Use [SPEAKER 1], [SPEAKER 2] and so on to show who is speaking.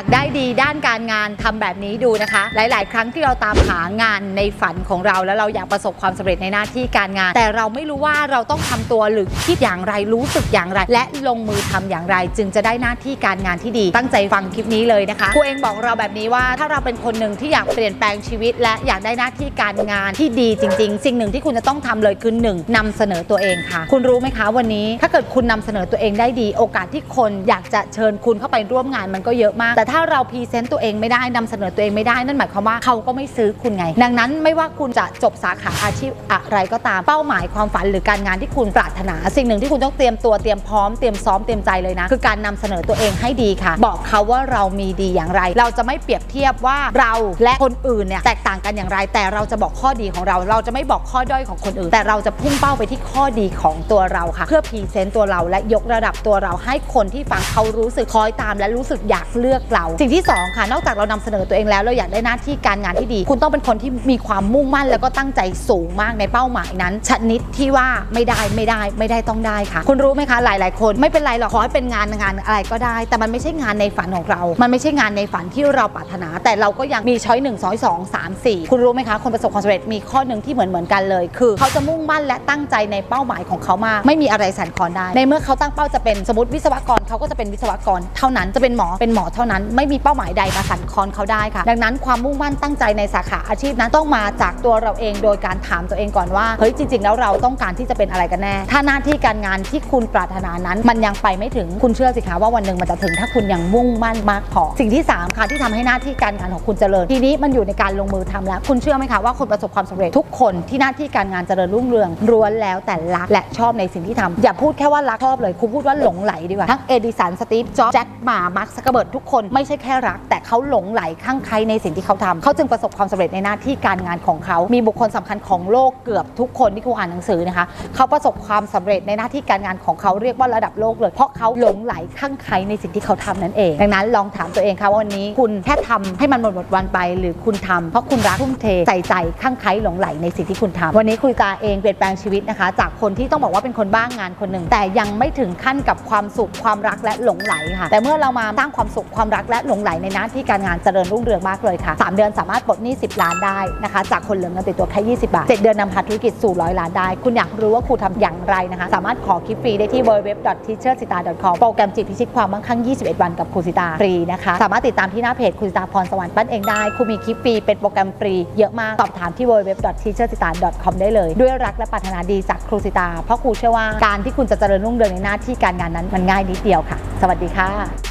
[SPEAKER 1] ากได้ดีด้านการงานทำแบบนี้ดูนะคะหลายๆครั้งที่เราตามหางานในฝันของเราแล้วเราอยากประสบความสำเร็จในหน้าที่การงานแต่เราไม่รู้ว่าเราต้องทำตัวหรือคิดอย่างไรรู้สึกอย่างไรและลงมือทำอย่างไรจึงจะได้หน้าที่การงานที่ดีตั้งใจฟังคลิปนี้เลยนะคะครูเองบอกเราแบบนี้ว่าถ้าเราเป็นคนหนึ่งที่อยากเปลี่ยนแปลงชีวิตและอยากได้หน้าที่การงานที่ดีจริงๆสิ่งหนึ่งที่คุณจะต้องทำเลยคือ 1. นำเสนอตัวเองค่ะคุณรู้ไหมคะวันนี้ถ้าเกิดคุณนำเสนอตัวเองได้ดีโอกาสที่คนอยากจะเชิญคุณเข้าไปร่วมงานมันก็เยอะมากแต่ถ้าเราพรีเซนต์ตัวเองไม่ได้นำเสนอตัวเองไม่ได้นั่นหมายความว่าเขาก็ไม่ซื้อคุณไงดังนั้นไม่ว่าคุณจะจบสาขาอาชีพอะไรก็ตามเป้าหมายความฝันหรือการงานที่คุณปรารถนาสิ่งหนึ่งที่คุณต้องเตรียมตัวเตรียมพร้อมเตรียมซ้อมเตรียมใจเลยนะคือการนำเสนอตัวเองให้ดีค่ะบอกเขาว่าเรามีดีอย่างไรเราจะไม่เปรียบเทียบว่าเราและคนอื่นเนี่ยแตกต่างกันอย่างไรแต่เราจะบอกข้อดีของเราจะไม่บอกข้อด้อยของคนอื่นแต่เราจะพุ่งเป้าไปที่ข้อดีของตัวเราค่ะเพื่อพรีเซนต์ตัวเราและยกระดับตัวเราให้คนที่ฟังเขารู้สึกคล้อยตามและรู้สึกอยากเลือกเราสิ่งที่2ค่ะนอกจากเรานำเสนอตัวเองแล้วเราอยากได้หน้าที่การงานที่ดีคุณต้องเป็นคนที่มีความมุ่งมั่นแล้วก็ตั้งใจสูงมากในเป้าหมายนั้นชนิดที่ว่าไม่ได้ต้องได้ค่ะคุณรู้ไหมคะหลายๆคนไม่เป็นไรหรอกขอให้เป็นงานอะไรก็ได้แต่มันไม่ใช่งานในฝันของเรามันไม่ใช่งานในฝันที่เราปรารถนาแต่เราก็ยังมีช้อย1ช้อย2 3 4คุณรู้ไหมคะคนประสบความสำเร็จมีข้อหนึ่งที่เหมือนกันเลยคือเขาจะมุ่งมั่นและตั้งใจในเป้าหมายของเขามากไม่มีอะไรสั่นคลอนได้ในเมื่อเขาตั้งเป้าจะเป็นสมมติวิศวกรเขาก็จะเป็นวิศวกรเท่านั้นจะเป็นหมอเท่านั้นไม่มีเป้าหมายใดมาสั่นคลอนเขาได้ค่ะดังนั้นความมุ่งมั่นตั้งใจในสาขาอาชีพนั้นต้องมาจากตัวเราเองโดยการถามตัวเองก่อนว่าเฮ้ยจริงๆแล้วเราต้องการที่จะเป็นอะไรกันแน่ถ้าหน้าที่การงานที่คุณปรารถนานั้นมันยังไปไม่ถึงคุณเชื่อสิคะว่าวันหนึ่งมันจะถึงถ้าคุณยังมุ่งมั่นมากพอสิ่งที่3ค่ะที่ทำให้หน้าที่การงานของคุณเจริญทีนี้มันอยู่ในการลงมือทำแล้วคุณเชื่อไหมคะว่าคนประสบความสำเร็จทุกคนที่หน้าที่การงานเจริญรุ่งเรืองล้วนแล้วแต่รักและชอบในสิ่งที่ทำอย่าพูดแค่ว่ารักชอบเลยคุณพูดว่าหลงไหลดีกว่าทั้งเอดิสันสตีฟจ็อบส์แจ็คหม่ามาร์คซักเคอร์เบิร์กทุกคนไม่ใช่แค่รักแต่เขาหลงไหลคลั่งไคล้ในสิ่งที่เขาทำเขาจึงประสบความสำเร็จในหน้าที่การงานของเขามีบุคคลสำคัญของโลกเกือบทุกคนที่ครูอ่านหนังสือนะคะเขาประสบความสำเร็จในหน้าที่การงานของเขาเรียกว่าระดับโลกเลยเพราะเขาหลงไหลคลั่งไคล้ในสิ่งที่เขาทำนั่นเองดังนั้นลองถามตัวเองค่ะว่าวันนี้คุณแค่ทำให้มันหมดวันไปหรือคุณทำเพราะคุณรักทุ่มเทใส่ใจคลั่งไคล้หลงไหลในสิ่งที่คุณทำวันนี้คุยตาเองเปลี่ยนแปลงชีวิตนะคะจากคนที่ต้องบอกว่าเป็นคนบ้างงานคนหนึ่งแต่ยังไม่ถึงขั้นกับความสุขความรักและหลงไหลค่ะแต่เมื่อเรามาสร้างความสุขความรักและหลงไหลในหน้าที่การงานเจริญรุ่งเรืองมากเลยค่ะ3 เดือนสามารถปลดหนี้10 ล้านได้นะคะจากคนเหลือเงินติดตัวแค่20 บาท7 เดือนนำพาธุรกิจสู่100 ล้านได้คุณอยากรู้ว่าครูทำอย่างไรนะคะสามารถขอคลิปฟรีได้ที่ www.teachersita.com โปรแกรมจิตพิชิตความมั่งคั่ง21 วันกับครูสิตาฟรีนะคะสามารถติดตามที่หน้าเพจครูสิตาพรสวรรค์ปั้นเองได้ครูมีคลิปฟรีเป็นโปรแกรมฟรีเยอะมากสอบถามที่ www.teachersita.com ได้เลยด้วยรักและปรารถนาดีจากครูสิตาเพราะครูเชื่อว่าการที่คุณจะเจริญรุ่งเรืองในหน้าที่การงานนั้นมันง่ายนิดเดียวค่ะสวัสดีค่ะ